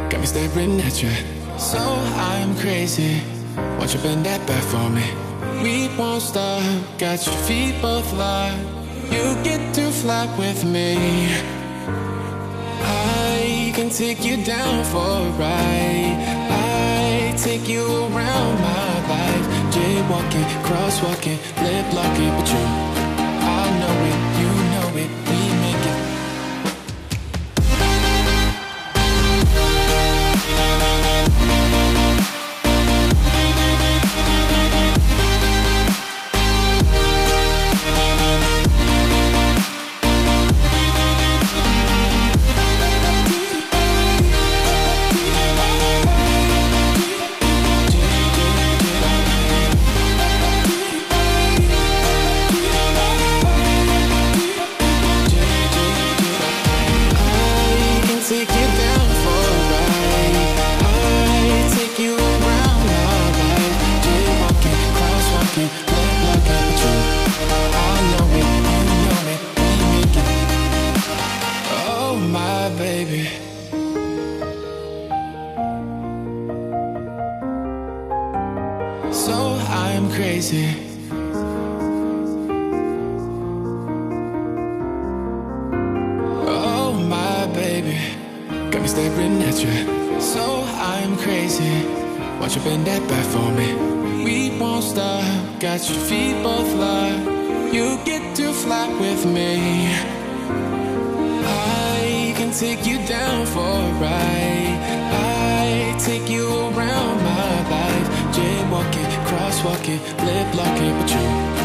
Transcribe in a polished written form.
got me staring at you. So I'm crazy, won't you bend that back for me? We won't stop, got your feet both locked. You get to fly with me. I can take you down for a ride. I take you around my life. Jaywalking, crosswalking, lip locking, but you, I know it, you know it, we make it. So I'm crazy. Oh my baby, got me staring at you. So I'm crazy, won't you bend that back for me? We won't stop, got your feet both locked. You get to fly with me. I can take you down for a ride. I take you around my life. Jaywalking, crosswalking, lip locking, but you